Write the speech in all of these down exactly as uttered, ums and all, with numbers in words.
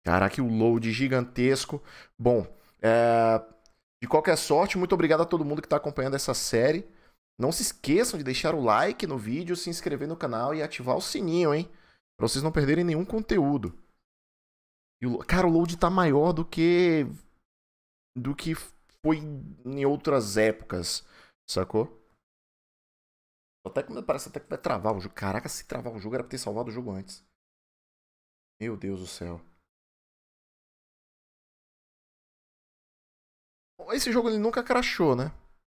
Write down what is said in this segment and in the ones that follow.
Caraca, o load gigantesco. Bom, é... de qualquer sorte, muito obrigado a todo mundo que está acompanhando essa série. Não se esqueçam de deixar o like no vídeo, se inscrever no canal e ativar o sininho, hein? Pra vocês não perderem nenhum conteúdo. E o... Cara, o load tá maior do que... do que foi em outras épocas, sacou? Até que parece até que vai travar o jogo. Caraca, se travar o jogo era pra ter salvado o jogo antes. Meu Deus do céu. Esse jogo ele nunca crashou, né?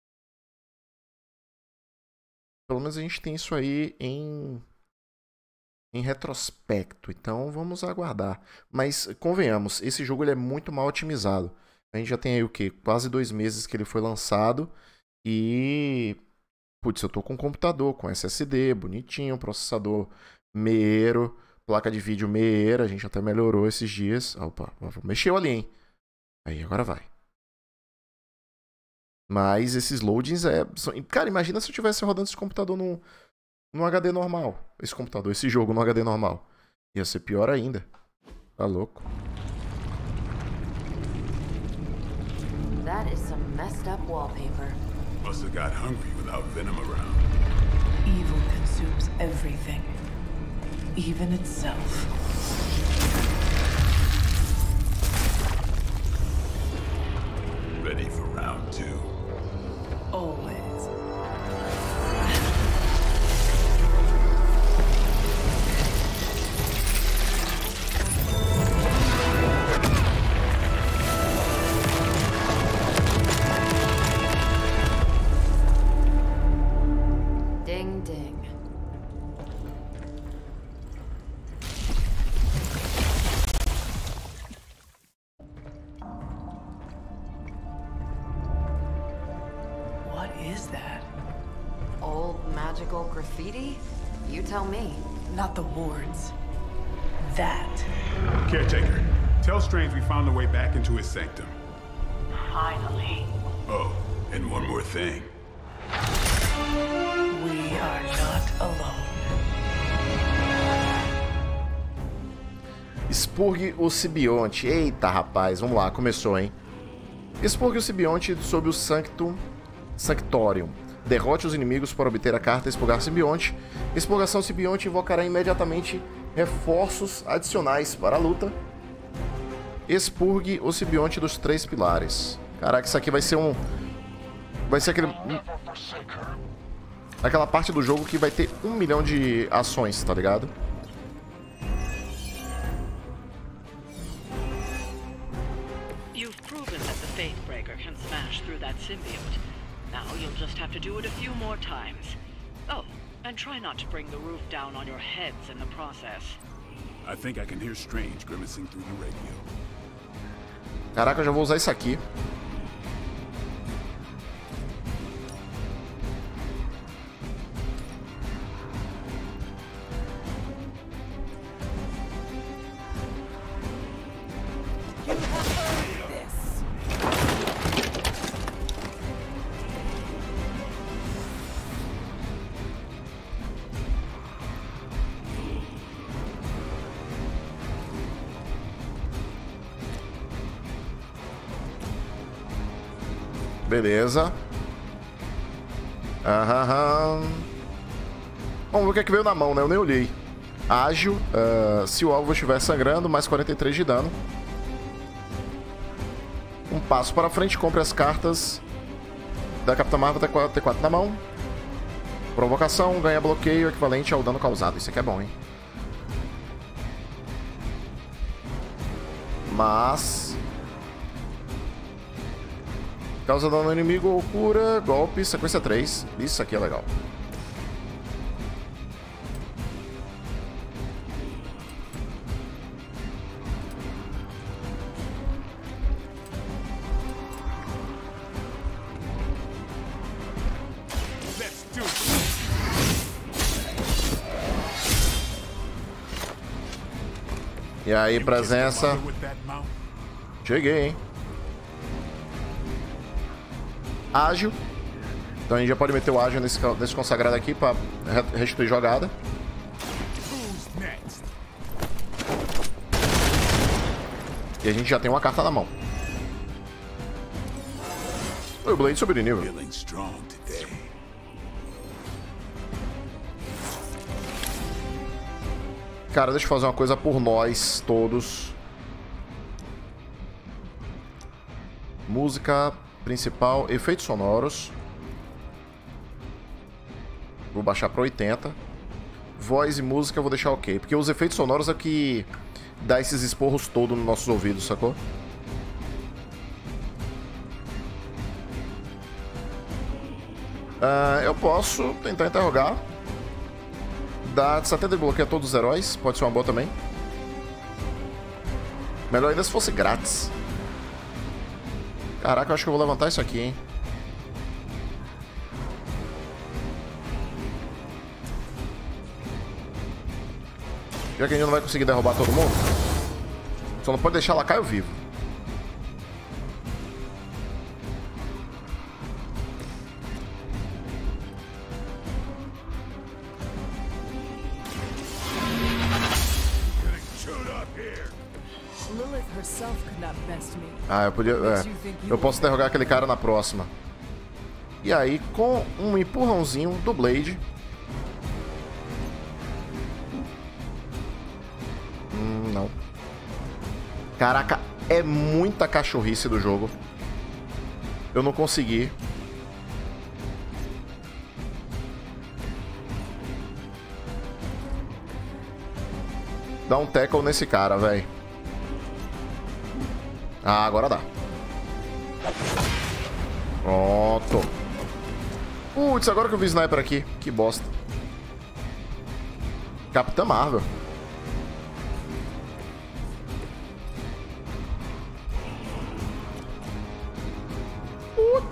Pelo menos a gente tem isso aí em, em retrospecto. Então vamos aguardar. Mas convenhamos, esse jogo ele é muito mal otimizado. A gente já tem aí o quê? Quase dois meses que ele foi lançado. E... Putz, eu tô com um computador com S S D, bonitinho, processador meieiro, placa de vídeo meieira. A gente até melhorou esses dias. Opa, mexeu ali, hein? Aí, agora vai. Mas esses loadings é... Cara, imagina se eu tivesse rodando esse computador num, num H D normal. Esse computador, esse jogo no H D normal. Ia ser pior ainda. Tá louco. That is some messed up wallpaper. Must have got hungry without venom around. Evil consumes everything, even itself. Ready for round two? Always. Ding ding. What is that? Old magical graffiti? You tell me. Not the wards. That. Caretaker, tell Strange we found a way back into his sanctum. Finally. Oh, and one more thing. We are not alone. Spurg o Sibionte. Eita, rapaz, vamos lá, começou, hein? Spurg o Sibionte sob o Sanctum Sanctorium. Derrote os inimigos para obter a carta Expurgar Simbionte. Expurgação Simbionte invocará imediatamente reforços adicionais para a luta. Expurgue o Simbionte dos três pilares. Caraca, isso aqui vai ser um... Vai ser aquele... Aquela parte do jogo que vai ter um milhão de ações, tá ligado? You've proven that the Faithbreaker can smash through that symbiote. Now you'll just have to do it a few more times. Oh, and try not to bring the roof down on your heads in the process. I think I can hear Strange grimacing through the radio. Caraca, eu já vou usar isso aqui. Beleza. Aham. Vamos ver o que é que veio na mão, né? Eu nem olhei. Ágil. Uh, se o alvo estiver sangrando, mais quarenta e três de dano. Um passo para frente, compre as cartas da Capitã Marvel T quatro na mão. Provocação, ganha bloqueio equivalente ao dano causado. Isso aqui é bom, hein? Mas... Causa dano ao inimigo ou cura, golpe, sequência três. Isso aqui é legal. E aí, presença. Cheguei, hein? Ágil. Então a gente já pode meter o ágil nesse, nesse consagrado aqui pra restituir jogada. E a gente já tem uma carta na mão. Oi, o Blade subiu de nível. Feeling strong today. Cara, deixa eu fazer uma coisa por nós todos. Música principal, efeitos sonoros. Vou baixar para oitenta. Voz e música eu vou deixar ok, porque os efeitos sonoros é que dá esses esporros todos nos nossos ouvidos, sacou? Uh, eu posso tentar interrogar. Dá setenta de bloqueio a todos os heróis, pode ser uma boa também. Melhor ainda se fosse grátis. Caraca, eu acho que eu vou levantar isso aqui, hein? Já que a gente não vai conseguir derrubar todo mundo, só não pode deixar Lacaio vivo. Ah, eu podia... É, eu posso interrogar aquele cara na próxima. E aí, com um empurrãozinho do Blade... Hum, não. Caraca, é muita cachorrice do jogo. Eu não consegui. Dá um tackle nesse cara, velho. Ah, agora dá. Pronto. Putz, agora que eu vi sniper aqui. Que bosta. Capitã Marvel. Uh.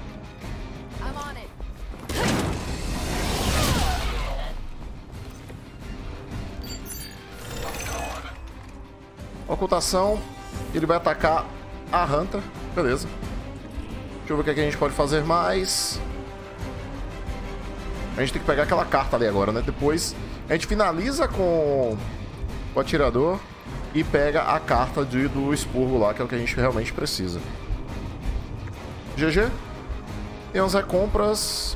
Ocultação. Ele vai atacar a Hunter. Beleza. Deixa eu ver o que, é que a gente pode fazer mais. A gente tem que pegar aquela carta ali agora, né? Depois a gente finaliza com o atirador e pega a carta de, do expurgo lá, que é o que a gente realmente precisa. G G. Tem umas recompras.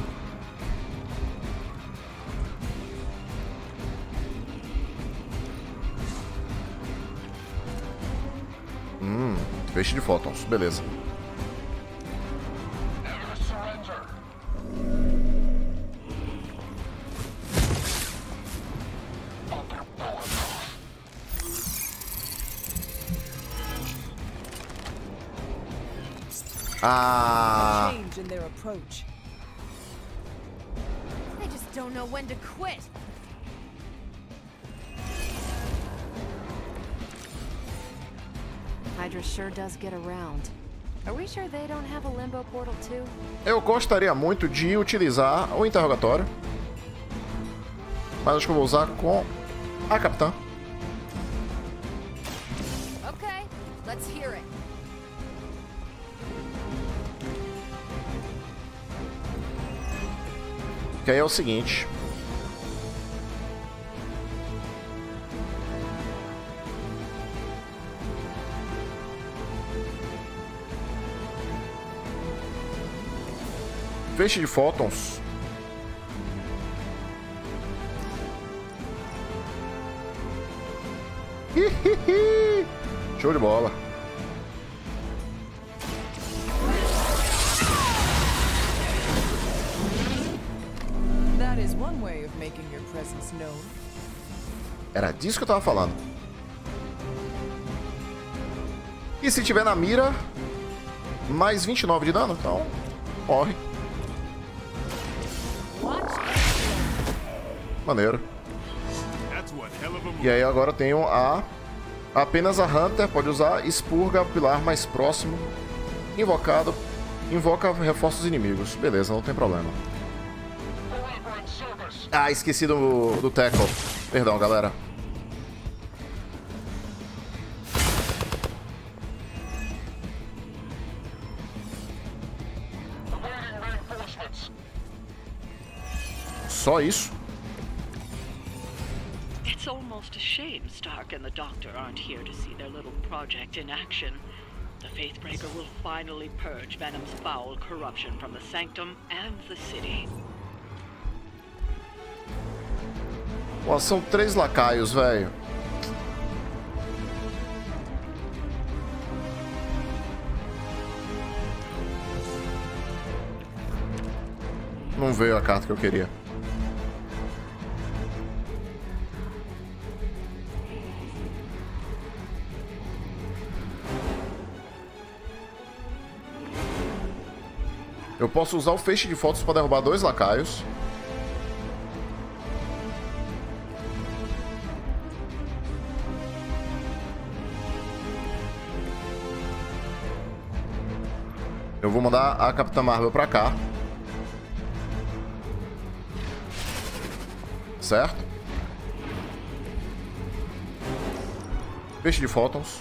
Hum, feixe de fótons, beleza. Ah. They just don't know when to quit. Hydra sure does get around. Are we sure they don't have a limbo portal too? Eu gostaria muito de utilizar o interrogatório, mas acho que eu vou usar com a capitã. Okay, let's hear it. Que aí é o seguinte. Feixe de fótons. Show de bola. That is one way of making your presence known. Era disso que eu tava falando. E se tiver na mira, mais vinte e nove de dano, então morre. Maneiro. E aí agora eu tenho a... Apenas a Hunter pode usar expurga pilar mais próximo. Invocado. Invoca reforços inimigos. Beleza, não tem problema. Ah, esqueci do, do tackle. Perdão, galera. It's It's almost a shame Stark and the Doctor aren't here to see their little project in action. The Faithbreaker will finally purge Venom's foul corruption from the Sanctum and the city. Pô, são três lacaios, velho. Não veio a carta que eu queria. Eu posso usar o feixe de fotos para derrubar dois lacaios. Eu vou mandar a Capitã Marvel pra cá. Certo? Feixe de fótons.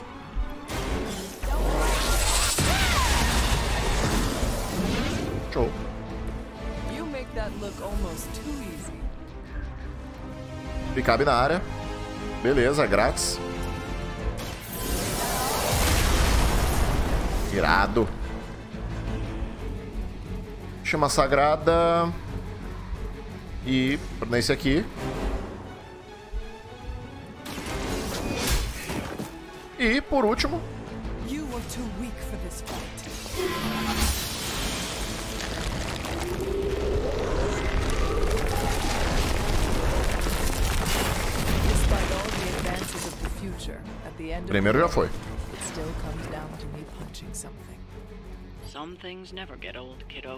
Show. You make that look almost too easy. Picabe na área. Beleza, grátis. Irado. Chama sagrada. E nesse aqui. E por último. You were too weak for this fight. Despite all the advances of the future, at the end of Primeiro já foi. it still comes down to me punching something. Some things never get old, kiddo.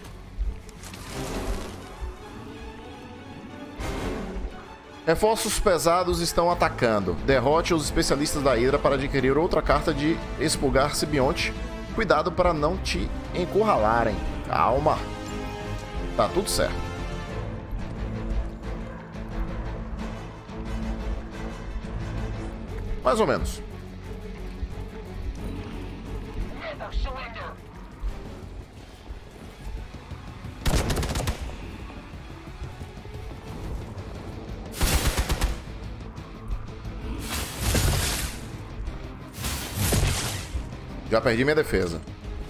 Reforços pesados estão atacando. Derrote os especialistas da Hydra para adquirir outra carta de expurgar simbionte. Cuidado para não te encurralarem. Calma. Tá tudo certo. Mais ou menos. Já perdi minha defesa.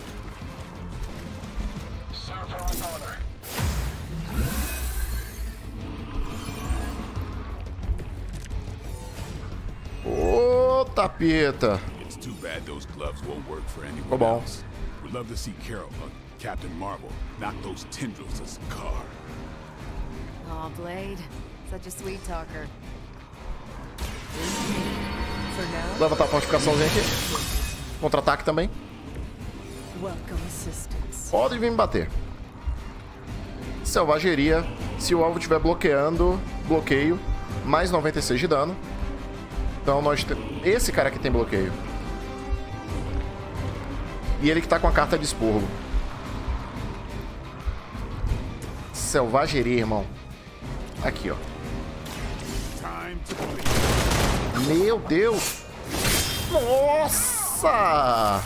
Ô, tapeta. It's too bad those gloves won't work for anyone Tá bom. else. We'd love to see Carol, uh, Captain Marvel, knock those tendrils of Sakaar. Aw, Blade. Such a sweet talker. For now, Leva a fortificaçãozinha aqui. Contra-ataque também. welcome assistance. Pode vir me bater. Selvageria. Se o alvo estiver bloqueando, bloqueio, mais noventa e seis de dano. Então nós temos... Esse cara aqui tem bloqueio. E ele que tá com a carta de expurgo. Selvageria, irmão. Aqui, ó. Time to bleed. Meu Deus! Nossa!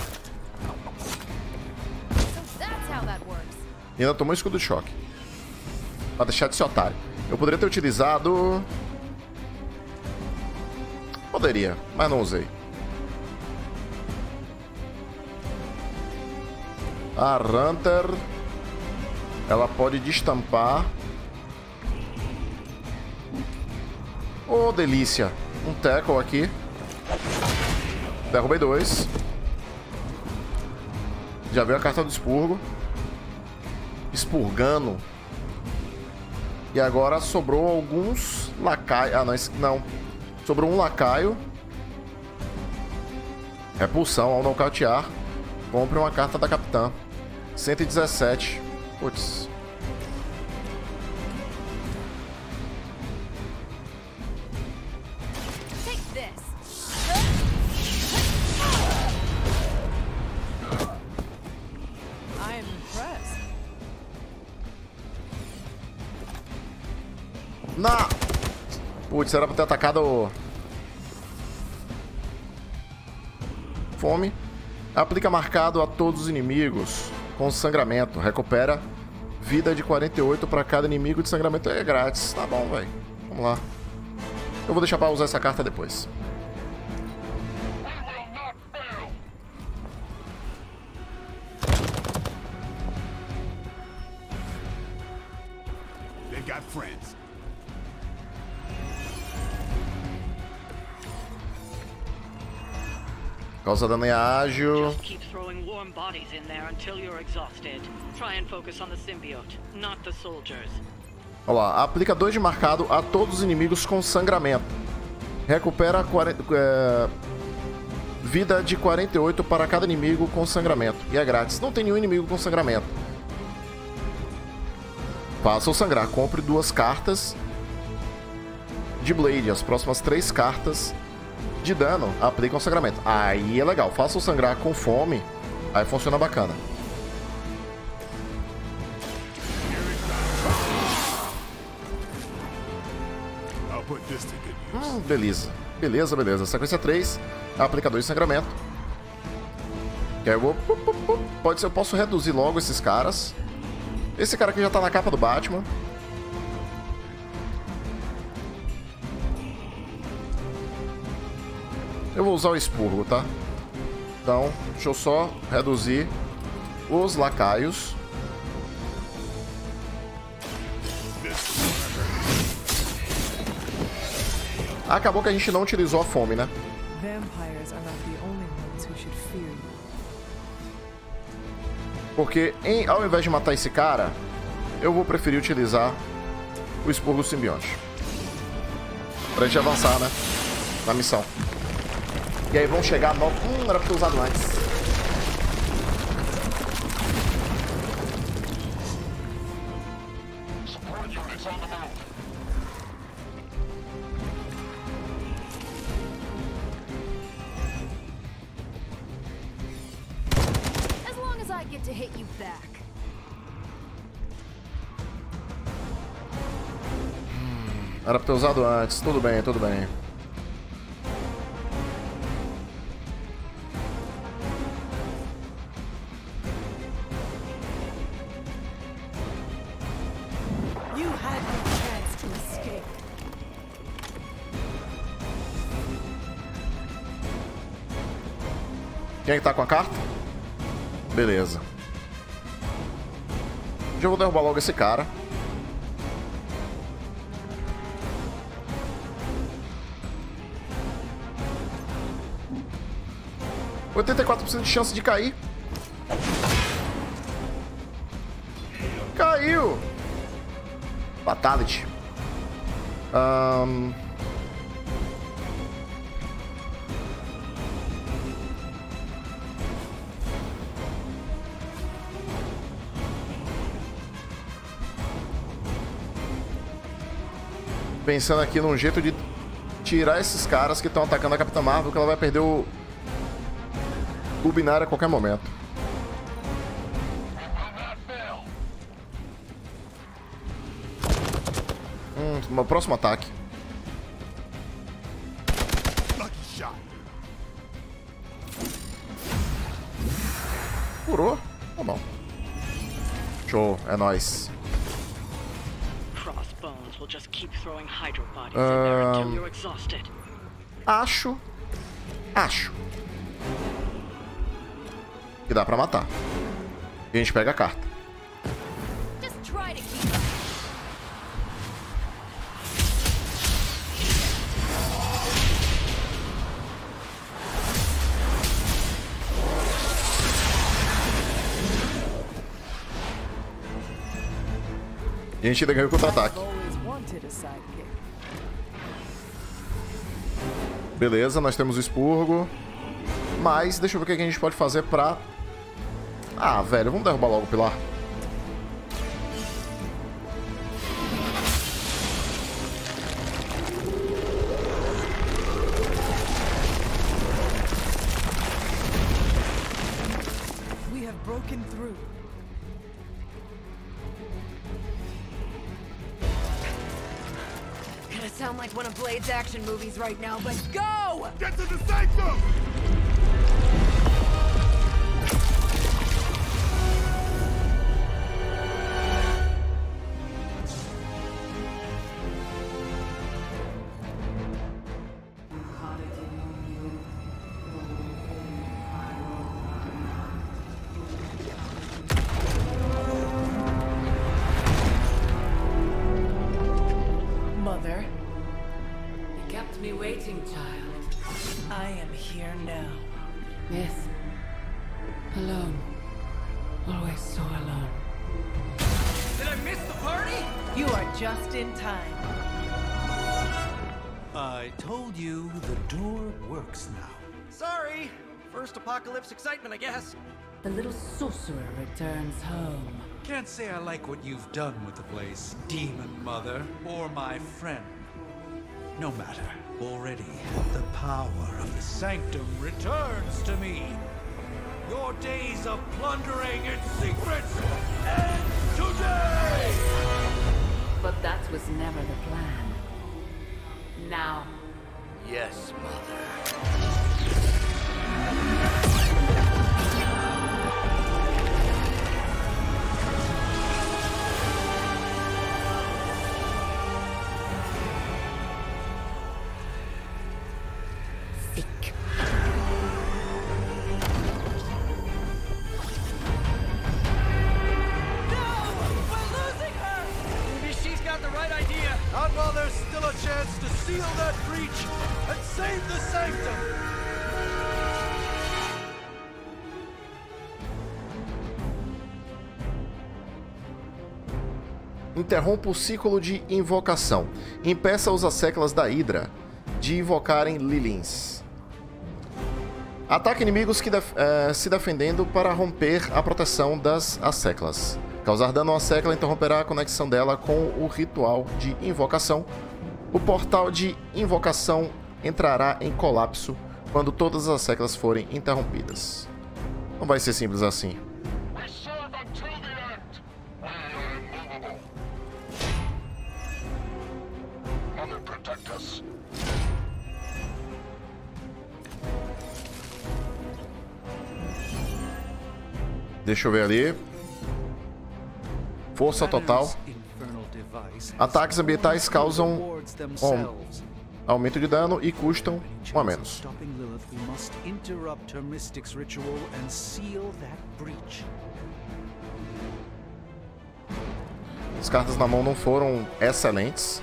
So that's how that works. E ainda tomou um escudo de choque. Pra deixar de ser otário. Eu poderia ter utilizado... Poderia, mas não usei. A Hunter... Ela pode destampar. Oh, delícia. Um tackle aqui. Derrubei dois. Já veio a carta do expurgo. Expurgando. E agora sobrou alguns lacaios. Ah, não, esse... não. Sobrou um lacaio. Repulsão ao nocautear. Compre uma carta da Capitã. cento e dezessete. Putz. Take this. I am impressed. Na! Putz, era pra ter atacado... Fome. Aplica marcado a todos os inimigos com sangramento. Recupera vida de quarenta e oito para cada inimigo de sangramento. É grátis. Tá bom, velho. Vamos lá. Eu vou deixar pra usar essa carta depois. They got friends. Causa dano em ágil. Just keep throwing warm bodies in there until you're exhausted. Try and focus on the symbiote, not the soldiers. Olha lá, aplica dois de marcado a todos os inimigos com sangramento. Recupera quarenta, é, vida de quarenta e oito para cada inimigo com sangramento. E é grátis. Não tem nenhum inimigo com sangramento. Faça o sangrar. Compre duas cartas de Blade. As próximas três cartas de dano aplicam sangramento. Aí é legal. Faça o sangrar com fome. Aí funciona bacana. Hum, beleza. Beleza, beleza. Sequência três. Aplicador de sangramento. Que aí eu vou... Pode ser, eu posso reduzir logo esses caras. Esse cara aqui já tá na capa do Batman. Eu vou usar o expurgo, tá? Então, deixa eu só reduzir os lacaios. Acabou que a gente não utilizou a fome, né? Vampires are not the only ones who should fear you. Porque em, ao invés de matar esse cara, eu vou preferir utilizar o expurgo simbionte. Pra gente avançar, né? Na missão. E aí vão chegar novos... Hum, era pra ter usado antes. As long as I get to hit you back. Era pra ter usado antes. Tudo bem, tudo bem. You had your chance to escape. Quem é que tá com a carta? Beleza. Já vou derrubar logo esse cara. oitenta e quatro por cento de chance de cair. Caiu! Fatality. Um... Pensando aqui num jeito de tirar esses caras que estão atacando a Capitã Marvel, que ela vai perder o... o binário a qualquer momento. Hum, meu próximo ataque. Curou? Tá bom. Show, é nóis. Crossbones will just keep throwing hydro bodies in there until Um, you're exhausted. acho. Acho. Que dá pra matar. E a gente pega a carta. Just try to keep up. E a gente ainda ganhou o contra-ataque. I've always wanted a sidekick. Beleza, nós temos o expurgo. Mas deixa eu ver o que a gente pode fazer pra... Ah, velho, vamos derrubar logo o pilar. We have broken through. Gonna sound like one of Blade's action movies right now, but go! Get to the sanctum! Mother. You kept me waiting, child. I am here now. Yes. Alone. Always so alone. Did I miss the party? You are just in time. I told you the door works now. Sorry. First apocalypse excitement, I guess. The little sorcerer returns home. Can't say I like what you've done with the place, Demon Mother, or my friend. No matter. Already, the power of the Sanctum returns to me. Your days of plundering its secrets end today! But that was never the plan. Now. Yes, Mother. Not while there's still a chance to seal that breach and save the Sanctum! Interrompa o ciclo de invocação. Impeça os asseclas da Hydra de invocarem Lilins. Ataque inimigos que def eh, se defendendo para romper a proteção das asseclas. Causar dano à secla interromperá a conexão dela com o ritual de invocação. O portal de invocação entrará em colapso quando todas as seclas forem interrompidas. Não vai ser simples assim. Deixa eu ver ali. Força total. Ataques ambientais causam um aumento de dano e custam um a menos. As cartas na mão não foram excelentes.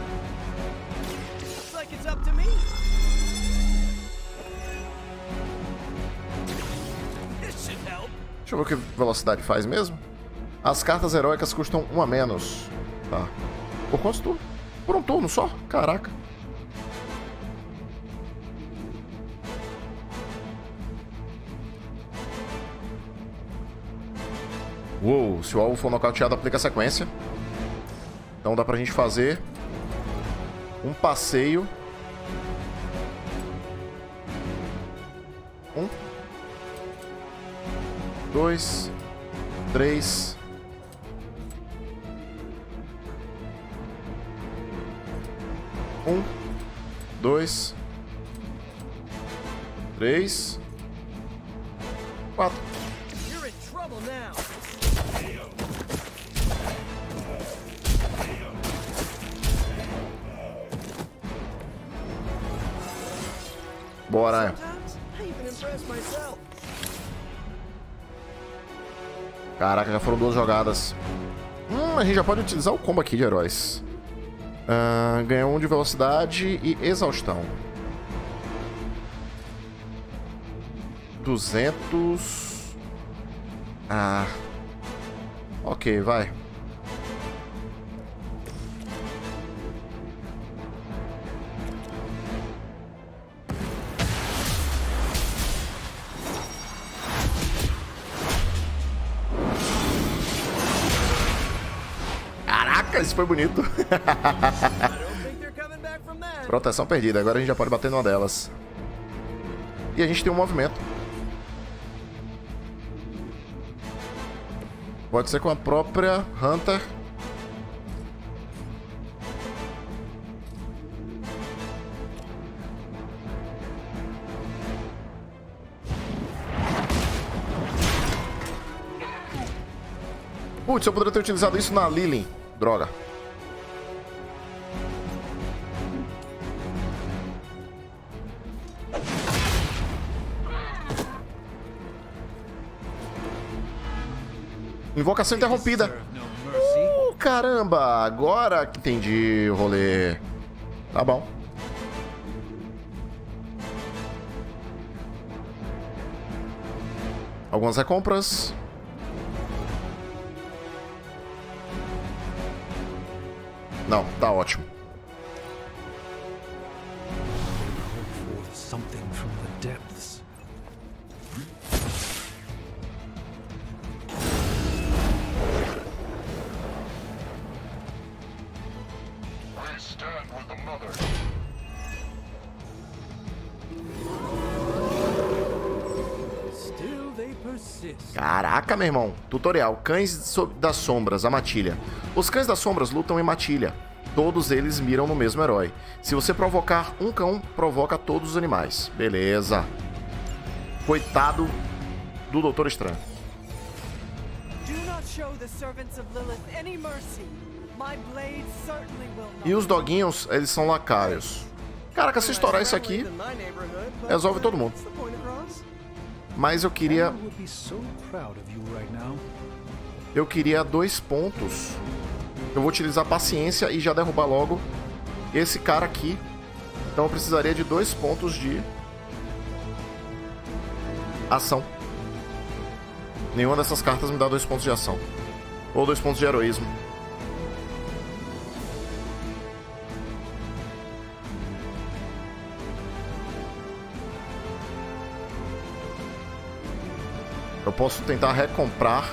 Deixa eu ver o que velocidade faz mesmo. As cartas heróicas custam um a menos. Tá. Por quantos turnos? Por um turno só? Caraca. Uou, se o alvo for nocauteado, aplica a sequência. Então dá pra gente fazer um passeio. Um. Dois. Três. Um, dois, três, quatro. Bora. Caraca, já foram duas jogadas. Hum, a gente já pode utilizar o combo aqui de heróis. Uh, ganha um de velocidade e exaustão. duzentos. Ah. Ok, vai. Caraca, isso foi bonito. Proteção perdida. Agora a gente já pode bater numa delas. E a gente tem um movimento. Pode ser com a própria Hunter. Putz, eu poderia ter utilizado isso na Lilin. Droga. Invocação interrompida. Uh, caramba! Agora que entendi o rolê. Tá bom. Algumas recompras. Não, tá ótimo. Something from the depths. I stand with the mother. Still they persist. Caraca, meu irmão. Tutorial. Cães so- das Sombras, a matilha. Os cães das sombras lutam em matilha. Todos eles miram no mesmo herói. Se você provocar um cão, provoca todos os animais. Beleza. Coitado do Doutor Estranho. E os doguinhos, eles são lacaios. Caraca, se estourar isso aqui, resolve todo mundo. Mas eu queria... Eu queria dois pontos. Eu vou utilizar paciência e já derrubar logo esse cara aqui. Então eu precisaria de dois pontos de ação. Nenhuma dessas cartas me dá dois pontos de ação. Ou dois pontos de heroísmo. Eu posso tentar recomprar.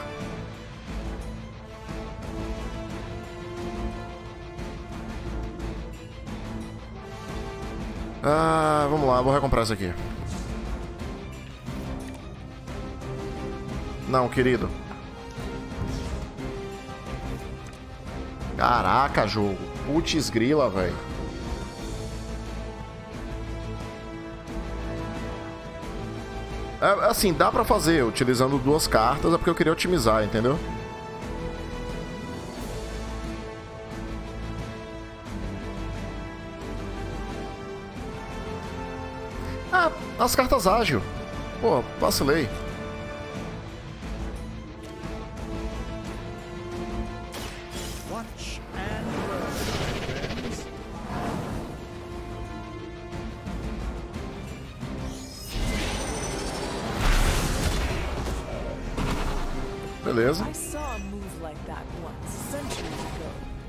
Ah, vamos lá, vou recomprar isso aqui. Não, querido. Caraca, jogo. Putz grila, velho. É, assim, dá pra fazer utilizando duas cartas, é porque eu queria otimizar, entendeu? Ah, as cartas ágil. Pô, vacilei. Watch and learn, friends. Beleza. I saw a move like that once, centuries ago.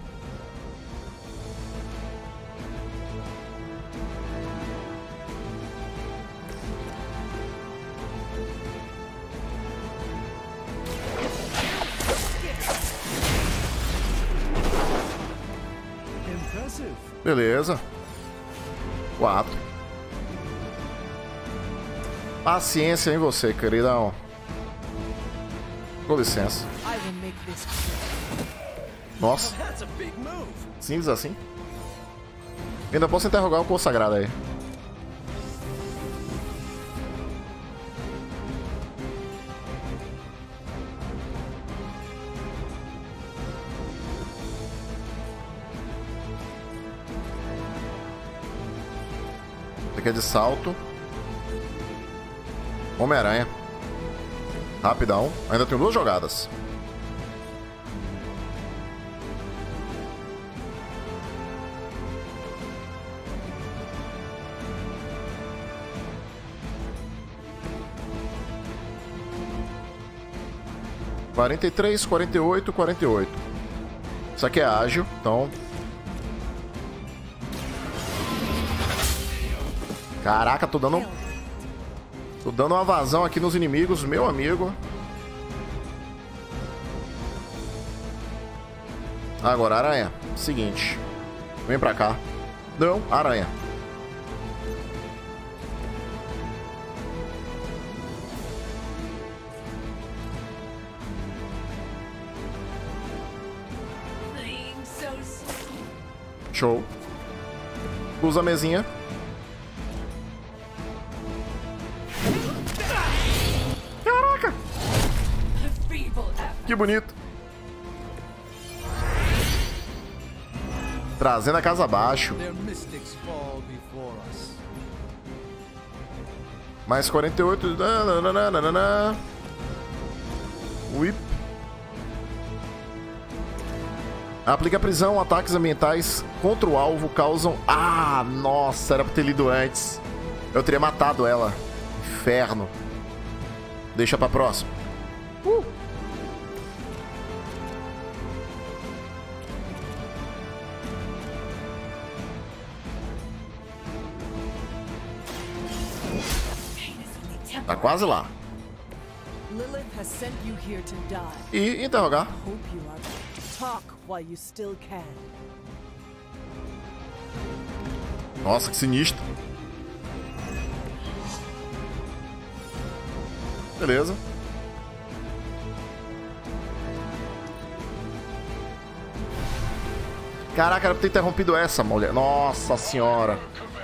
Impressive. Beleza. Quatro. Paciência em você, queridão. Com licença. I will make this Nossa. Simples assim. Ainda posso interrogar o Corpo Sagrado aí. Esse aqui é de salto. Homem-Aranha. Rapidão. Ainda tenho duas jogadas. quarenta e três, quarenta e oito, quarenta e oito. Isso aqui é ágil, então... Caraca, tô dando... Tô dando uma vazão aqui nos inimigos, meu amigo. Agora, aranha. Seguinte. Vem pra cá. Não, aranha. Show. Usa a mesinha. Caraca! Que bonito. Trazendo a casa abaixo. Mais quarenta e oito. Nananana. Whip. Aplica prisão, ataques ambientais contra o alvo causam... Ah, nossa, era pra ter lido antes. Eu teria matado ela. Inferno. Deixa pra próxima. Uh. Tá quase lá. Lilith has sent you here to die. E interrogar. Hope you are talk while you still can. Nossa, que sinistro. Beleza. Caraca, era pra ter interrompido essa mulher. Nossa senhora.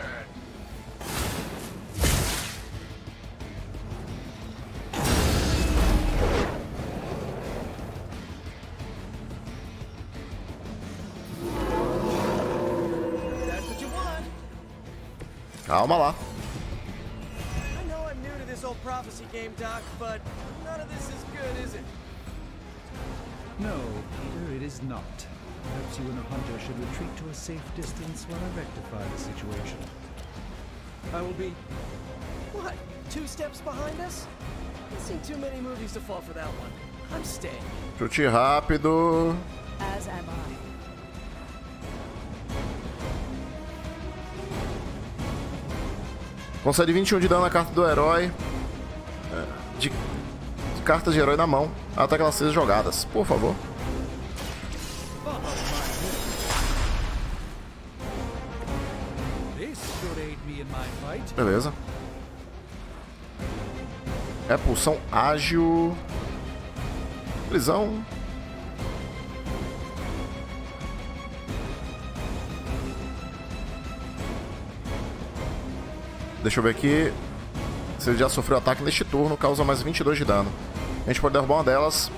Calma lá. I know I'm new to this old prophecy game, Doc, but none of this is good, is it? No, Peter, it is not. Perhaps you and a hunter should retreat to a safe distance while I rectify the situation. I will be... What? Two steps behind us? I've seen too many movies to fall for that one. I'm staying. Chute rápido. As am I. Concede vinte e um de dano na carta do herói. De, de cartas de herói na mão. Até que elas sejam jogadas. Por favor. Beleza. É pulsão ágil. Prisão. Deixa eu ver aqui. Se ele já sofreu ataque neste turno, causa mais vinte e dois de dano. A gente pode derrubar uma delas.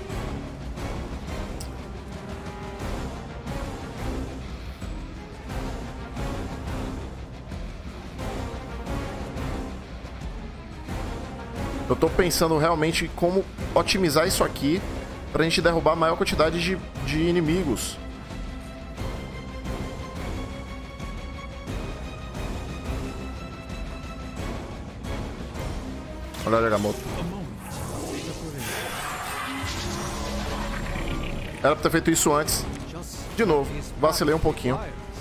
Eu tô pensando realmente como otimizar isso aqui pra gente derrubar a maior quantidade de, de inimigos. Olha o Agamotto. Era pra ter feito isso antes. De novo, vacilei um pouquinho.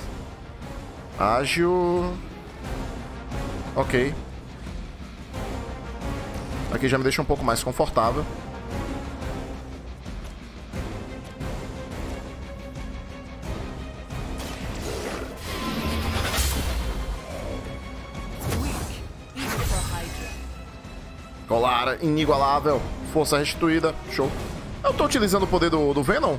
Ágil. Ok. Aqui já me deixa um pouco mais confortável. Colar inigualável. Força restituída. Show. Eu tô utilizando o poder do, do Venom?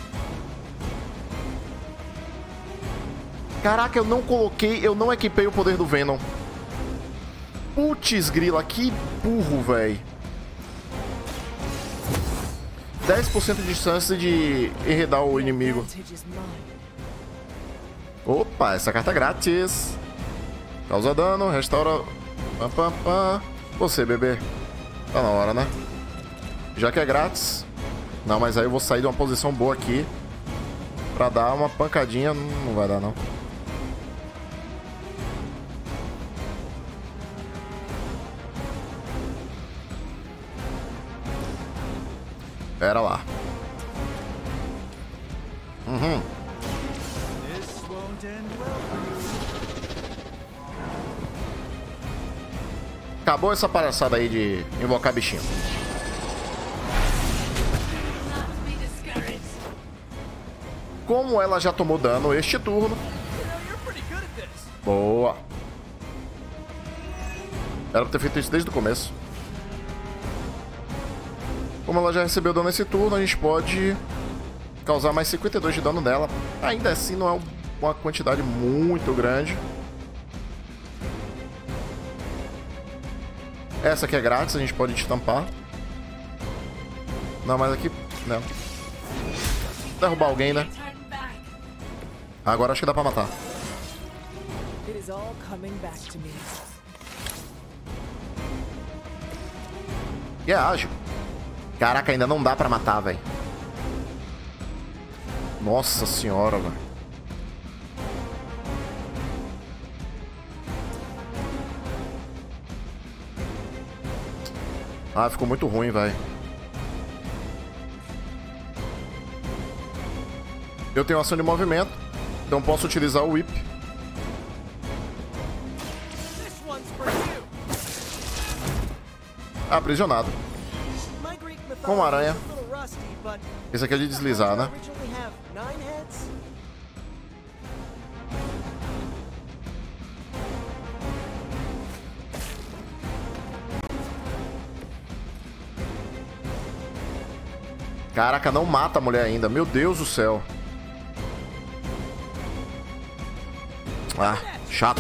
Caraca, eu não coloquei, eu não equipei o poder do Venom. Putz, grila, que burro, velho. dez por cento de chance de enredar o inimigo. Opa, essa carta é grátis. Causa dano, restaura... Pam, pam, pam. Você, bebê. Tá na hora, né? Já que é grátis. Não, mas aí eu vou sair de uma posição boa aqui pra dar uma pancadinha. Não vai dar, não. Pera lá. Uhum. Acabou essa palhaçada aí de invocar bichinho. Como ela já tomou dano este turno. Boa. Era pra ter feito isso desde o começo. Como ela já recebeu dano nesse turno, a gente pode causar mais cinquenta e dois de dano nela. Ainda assim não é uma quantidade muito grande. Essa aqui é grátis, a gente pode destampar. Não, mas aqui... não. Derrubar alguém, né? Agora acho que dá pra matar. E é ágil. Caraca, ainda não dá pra matar, velho. Nossa senhora, velho. Ah, ficou muito ruim, velho. Eu tenho ação de movimento, então posso utilizar o whip. Aprisionado. Com uma aranha. Esse aqui é de deslizar, né? Caraca, não mata a mulher ainda. Meu Deus do céu. Ah, chato.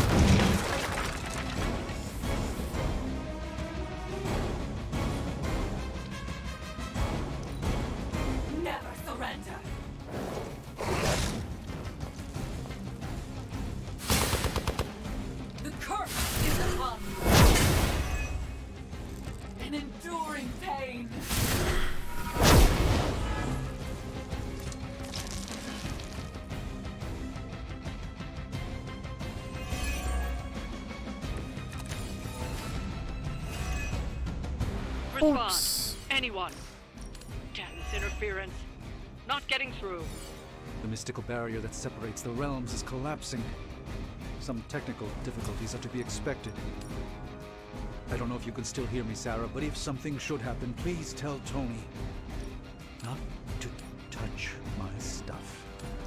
Respond. Anyone. Damn this interference. Not getting through. The mystical barrier that separates the realms is collapsing. Some technical difficulties are to be expected. I don't know if you can still hear me, Sarah, but if something should happen, please tell Tony not to touch my stuff.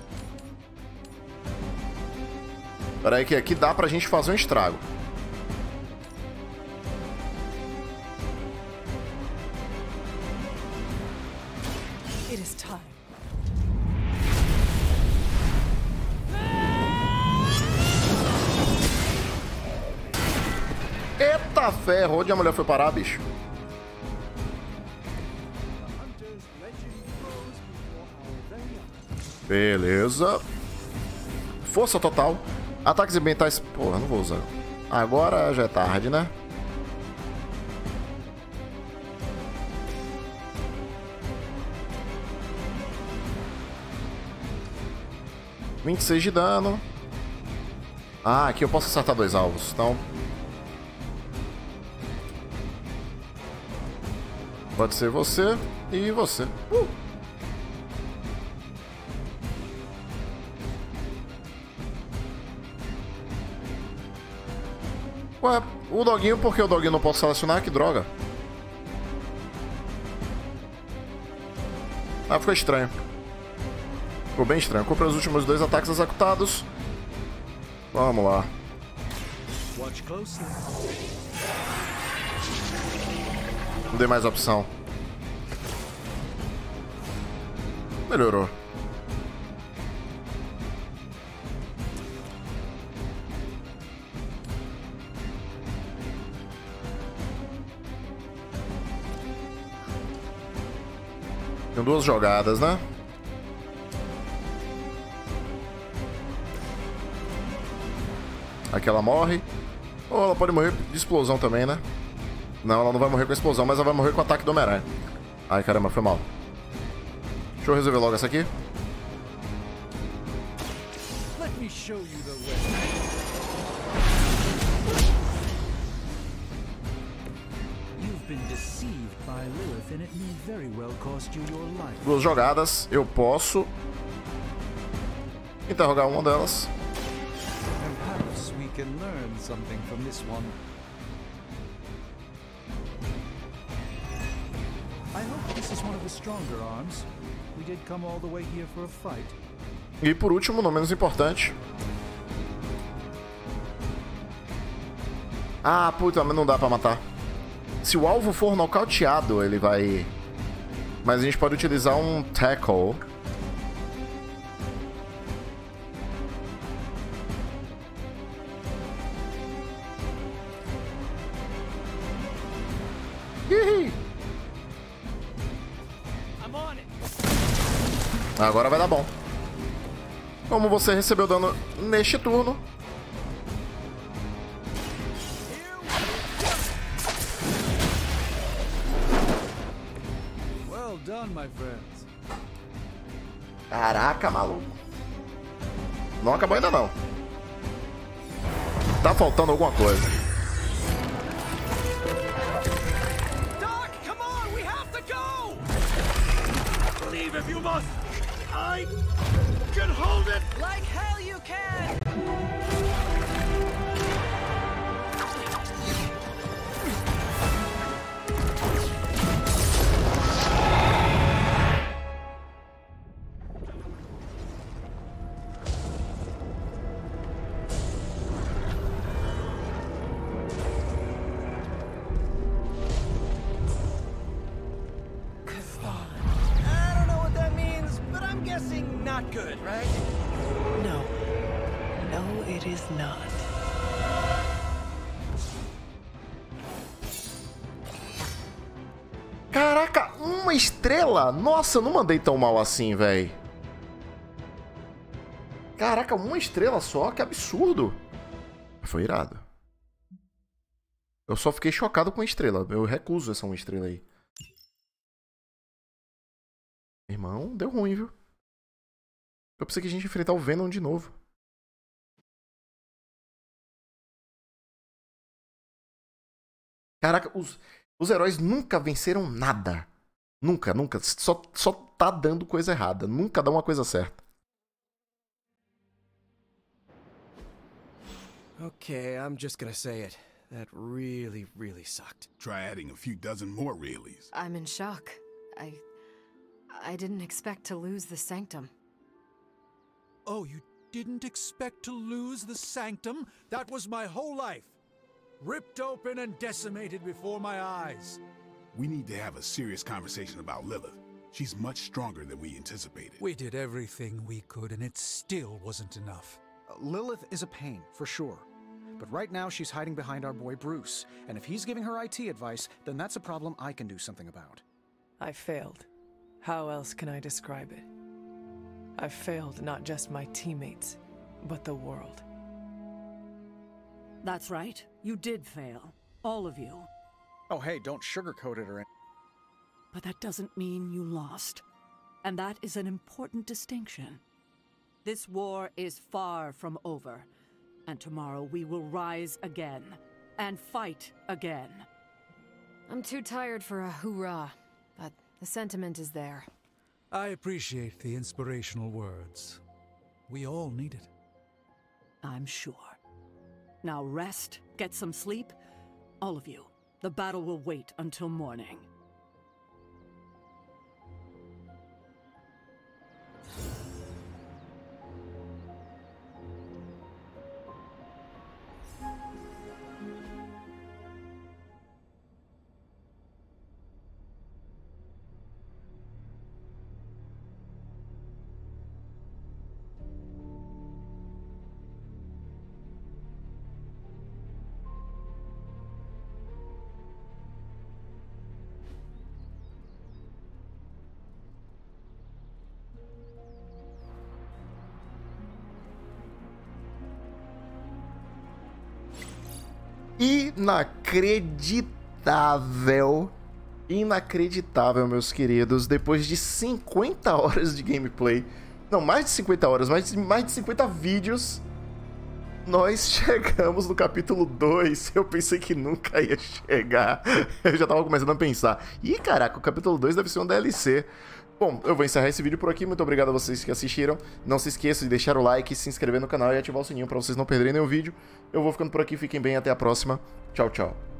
Peraí que aqui dá pra gente fazer um estrago. It is time. Eita ferro, onde a mulher foi parar, bicho? Beleza. Força total. Ataques ambientais. Porra, não vou usar. Agora já é tarde, né? vinte e seis de dano. Ah, aqui eu posso acertar dois alvos, então... Pode ser você e você. Uh! Ué, o doguinho, por que o doguinho não posso selecionar? Que droga. Ah, ficou estranho. Ficou bem estranho. Cumpra os últimos dois ataques executados. Vamos lá. Não dei mais opção. Melhorou. Tem duas jogadas, né? Aqui ela morre. Ou ela pode morrer de explosão também, né? Não, ela não vai morrer com a explosão, mas ela vai morrer com o ataque do Homem-Aranha. Ai, caramba, foi mal. Deixa eu resolver logo essa aqui. Let me show you the way. You've been deceived by Lilith and it may very well cost you your life. Duas jogadas, eu posso interrogar uma delas. Perhaps we can learn something from this one. I hope this is one of the stronger arms. We did come all the way here for a fight. E por último, não menos importante. Ah, puta, mas não dá pra matar. Se o alvo for nocauteado, ele vai... Mas a gente pode utilizar um tackle. Hihi. Agora vai dar bom. Como você recebeu dano neste turno. Well done, my friends. Caraca, maluco. Não acabou ainda não. Tá faltando alguma coisa. Doc, come on, we have to go. Leave if you must. I can hold it. Like hell you can! I don't know what that means, but I'm guessing not good, right? No. No, it is not. Caraca, uma estrela? Nossa, eu não mandei tão mal assim, velho. Caraca, uma estrela só? Que absurdo. Foi irado. Eu só fiquei chocado com a estrela. Eu recuso essa uma estrela aí. Irmão, deu ruim, viu? Eu pensei que a gente ia enfrentar o Venom de novo. Caraca, os, os heróis nunca venceram nada. Nunca, nunca. Só, só tá dando coisa errada. Nunca dá uma coisa certa. Okay, I'm just gonna say it. That really, really sucked. Try adding a few dozen more reallys. I'm in shock. I... I didn't expect to lose the Sanctum. Oh, you didn't expect to lose the Sanctum? That was my whole life. Ripped open and decimated before my eyes. We need to have a serious conversation about Lilith. She's much stronger than we anticipated. We did everything we could, and it still wasn't enough. Uh, Lilith is a pain, for sure. But right now, she's hiding behind our boy Bruce. And if he's giving her I T advice, then that's a problem I can do something about. I failed. How else can I describe it? I failed not just my teammates, but the world. That's right. You did fail. All of you. Oh, hey, don't sugarcoat it or anything. But that doesn't mean you lost. And that is an important distinction. This war is far from over. And tomorrow we will rise again. And fight again. I'm too tired for a hoorah, but the sentiment is there. I appreciate the inspirational words. We all need it. I'm sure. Now rest, get some sleep. All of you. The battle will wait until morning. Inacreditável. Inacreditável, meus queridos. Depois de cinquenta horas de gameplay, não, mais de cinquenta horas, mais de, mais de cinquenta vídeos, nós chegamos no capítulo dois. Eu pensei que nunca ia chegar. Eu já tava começando a pensar, ih, caraca, o capítulo dois deve ser um D L C. Bom, eu vou encerrar esse vídeo por aqui. Muito obrigado a vocês que assistiram. Não se esqueçam de deixar o like, se inscrever no canal e ativar o sininho para vocês não perderem nenhum vídeo. Eu vou ficando por aqui. Fiquem bem. Até a próxima. Tchau, tchau.